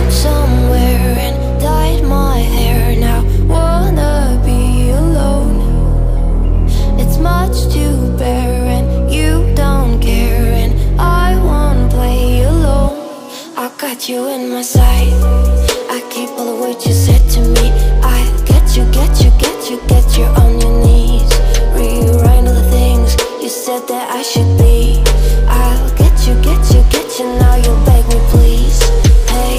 somewhere and dyed my hair. Now wanna be alone. It's much to bear and you don't care, and I won't play alone. I got you in my sight, I keep all the words you said to me. I get you, get you, get you, get you on your knees. Rewrite all the things you said that I should be. I'll get you, get you, get you, now you beg me please. Hey,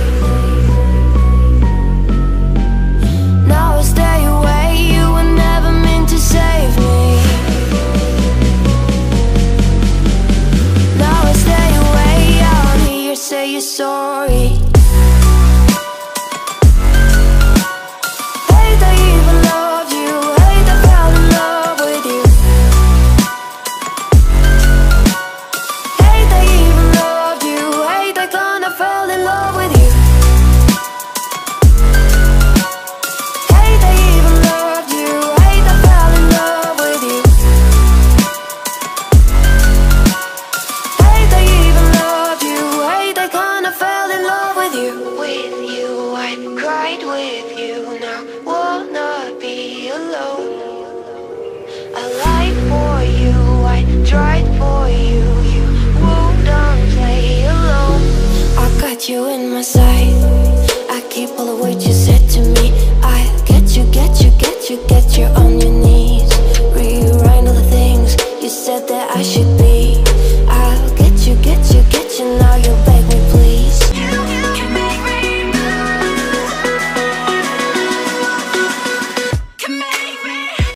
now I stay away, you were never meant to save me. Now I stay away, I don't hear you say you're sorry.